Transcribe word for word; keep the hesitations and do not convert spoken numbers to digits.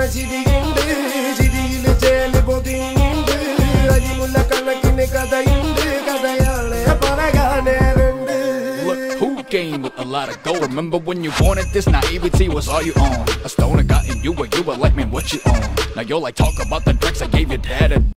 ചിരിയുണ്ട് ചിരിയില് ചേല് പൊതിയുണ്ട് അരിമുല്ല കണക്കിന് കഥയുണ്ട് കഥയാളെ പറയാനേറുണ്ട്. Look, who came with a lot of gold? Remember when you wanted this, naivety was all you own. A stoner got in you, or you were like, man, what you own? Now you're like, talk about the drugs I gave your dad.